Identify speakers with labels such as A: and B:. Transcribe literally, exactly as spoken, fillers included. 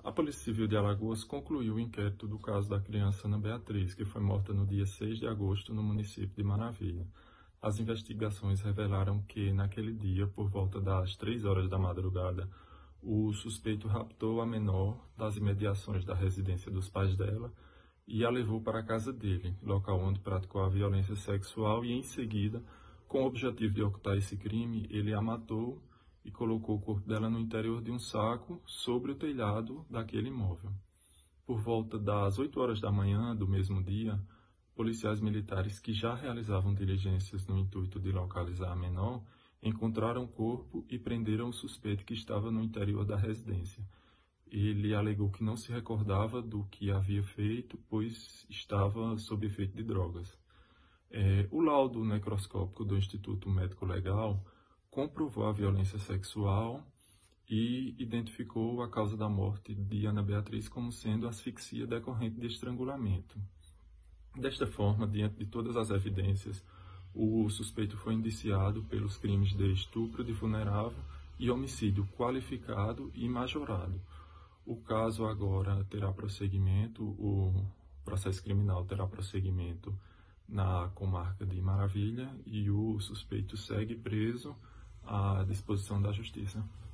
A: A Polícia Civil de Alagoas concluiu o inquérito do caso da criança Ana Beatriz, que foi morta no dia seis de agosto no município de Maravilha. As investigações revelaram que, naquele dia, por volta das três horas da madrugada, o suspeito raptou a menor das imediações da residência dos pais dela e a levou para a casa dele, local onde praticou a violência sexual e, em seguida, com o objetivo de ocultar esse crime, ele a matou e colocou o corpo dela no interior de um saco sobre o telhado daquele imóvel. Por volta das oito horas da manhã do mesmo dia, policiais militares que já realizavam diligências no intuito de localizar a menor encontraram o corpo e prenderam o suspeito que estava no interior da residência. Ele alegou que não se recordava do que havia feito, pois estava sob efeito de drogas. É, o laudo necroscópico do Instituto Médico Legal comprovou a violência sexual e identificou a causa da morte de Ana Beatriz como sendo asfixia decorrente de estrangulamento. Desta forma, diante de todas as evidências, o suspeito foi indiciado pelos crimes de estupro de vulnerável e homicídio qualificado e majorado. O caso agora terá prosseguimento, o processo criminal terá prosseguimento na comarca de Maravilha e o suspeito segue preso à disposição da Justiça.